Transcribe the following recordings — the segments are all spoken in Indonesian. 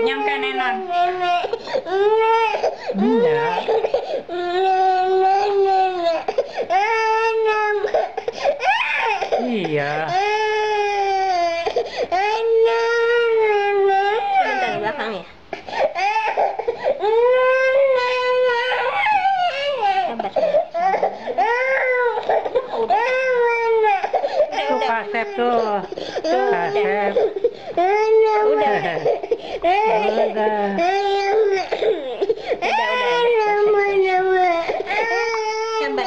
Nyampe nenon. Enggak. Iya. Sebentar di belakang ya. Tuh Kasep tuh. Kasep. Udah. Sabar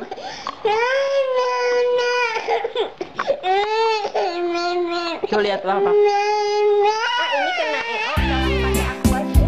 ya. Coba lihat apa? Ini kena ya. Oh, jangan pakai aku aja.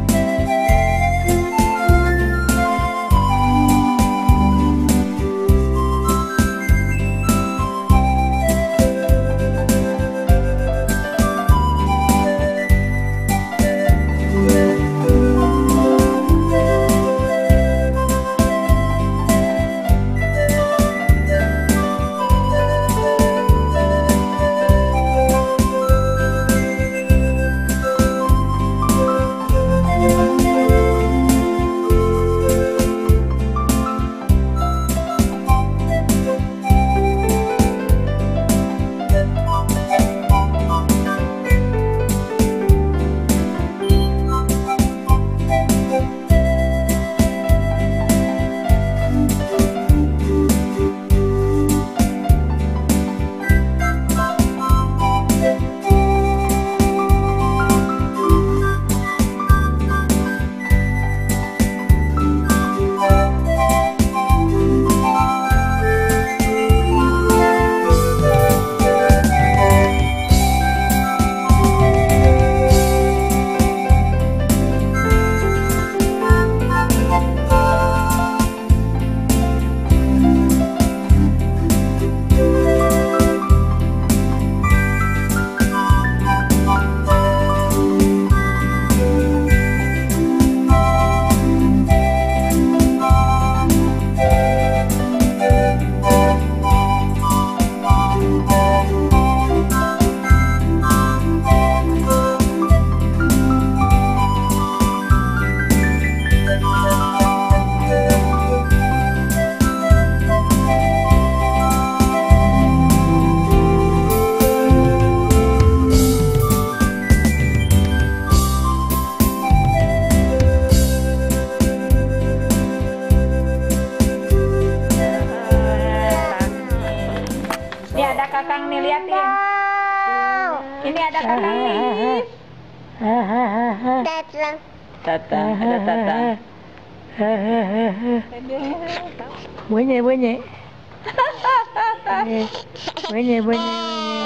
Kakang nih, liatin. Ini ada kakang nih. Tatang, ada tatang. Bunyi. Bunyi.